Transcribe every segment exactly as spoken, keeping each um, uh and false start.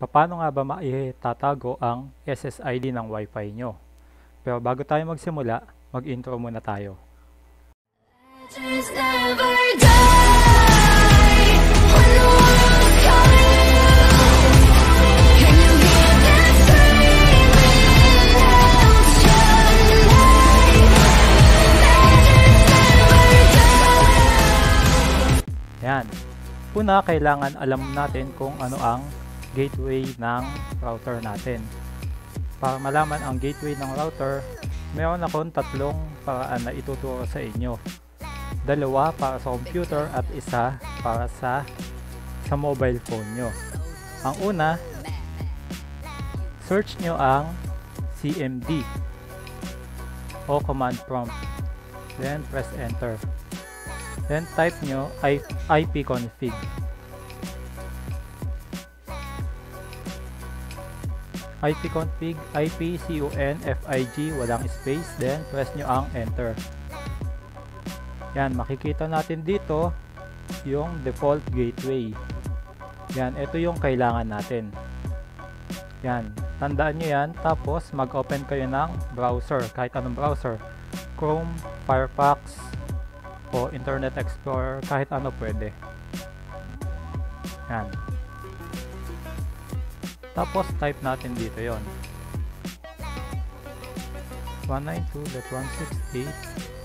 Paano nga ba maitatago ang S S I D ng Wi-Fi nyo? Pero bago tayo magsimula, mag-intro muna tayo. Yan. Una, kailangan alam natin kung ano ang gateway ng router natin. Para malaman ang gateway ng router, meron akong tatlong paraan na ituturo sa inyo. Dalawa para sa computer at isa para sa sa mobile phone nyo. Ang una, search nyo ang C M D o command prompt. Then press enter. Then type nyo ipconfig. ipconfig, ipconfig, walang space, then press nyo ang enter. Yan, makikita natin dito yung default gateway. Yan, ito yung kailangan natin. Yan, tandaan nyo yan, tapos mag-open kayo ng browser, kahit anong browser. Chrome, Firefox, o Internet Explorer, kahit ano pwede. Yan. Tapos type natin dito yon one ninety-two dot one sixty-eight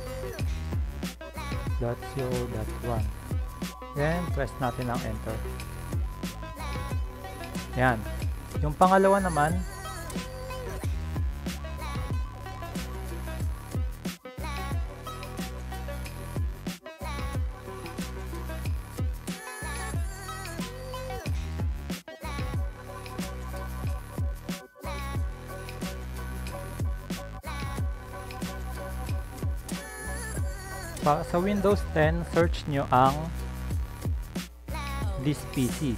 dot zero dot one. Then press natin ang enter. Yan. Yung pangalawa naman, Pa sa Windows ten, search nyo ang this P C.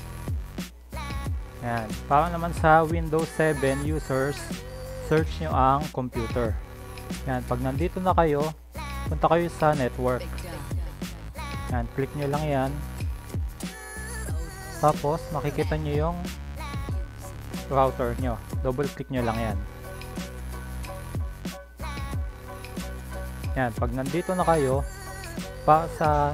Yan. Para naman sa Windows seven users, search nyo ang computer. Yan. Pag nandito na kayo, punta kayo sa network. Yan. Click nyo lang yan. Tapos, makikita nyo yung router nyo. Double click nyo lang yan. Yan, pag nandito na kayo, pa sa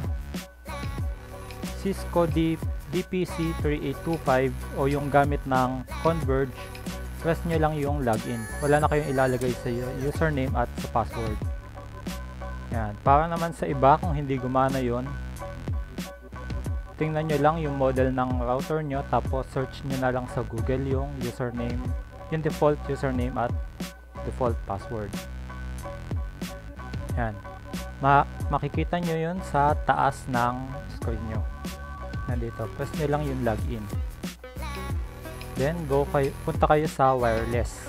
Cisco D P C thirty-eight twenty-five o yung gamit ng CONVERGE, press nyo lang yung login. Wala na kayong ilalagay sa username at sa password. Yan, para naman sa iba, kung hindi gumana yon, tingnan nyo lang yung model ng router nyo, tapos search nyo na lang sa Google yung username, yung default username at default password. Yan. Ma makikita nyo yun sa taas ng screen nyo. Nandito. Press nyo lang yung login. Then, go kayo, punta kayo sa wireless.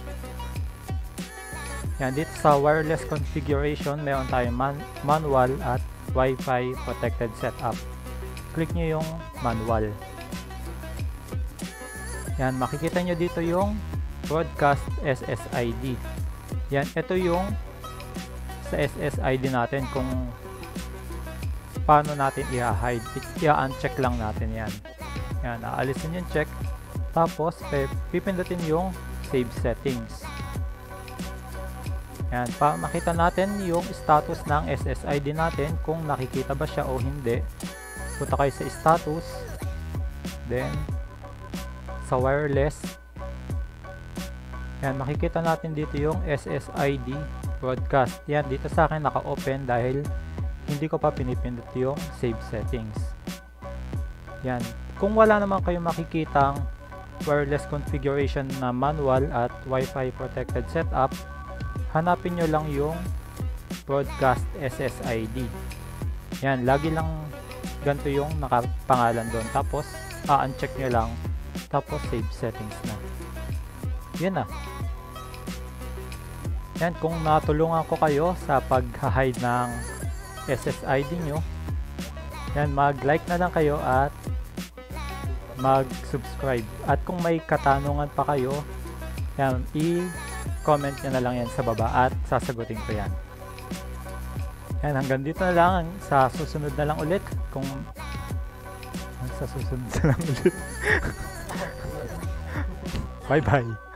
Yan. Dito sa wireless configuration, meron tayong man manual at Wi-Fi protected setup. Click nyo yung manual. Yan. Makikita nyo dito yung broadcast S S I D. Yan. Ito yung sa S S I D natin kung paano natin i-hide. I-uncheck lang natin yan. Yan, aalisin yung check. Tapos, pipindutin yung save settings. Yan, para makita natin yung status ng S S I D natin, kung nakikita ba siya o hindi. Punta kayo sa status. Then, sa wireless. Yan, makikita natin dito yung S S I D broadcast. Yan, dito sa akin naka-open dahil hindi ko pa pinipindot yung save settings. Yan. Kung wala naman kayo makikitang wireless configuration na manual at Wi-Fi protected setup, hanapin nyo lang yung broadcast S S I D. Yan, lagi lang ganito yung nakapangalan doon. Tapos, a-uncheck nyo lang. Tapos, save settings na. Yan na. Yan, kung natulungan ko kayo sa pag-hide ng S S I D nyo, yan, mag-like na lang kayo at mag-subscribe. At kung may katanungan pa kayo, yan, i-comment nyo na lang yan sa baba at sasagutin ko yan. Yan, hanggang dito na lang. Sa susunod na lang ulit. Kung sa susunod na lang ulit. Bye bye.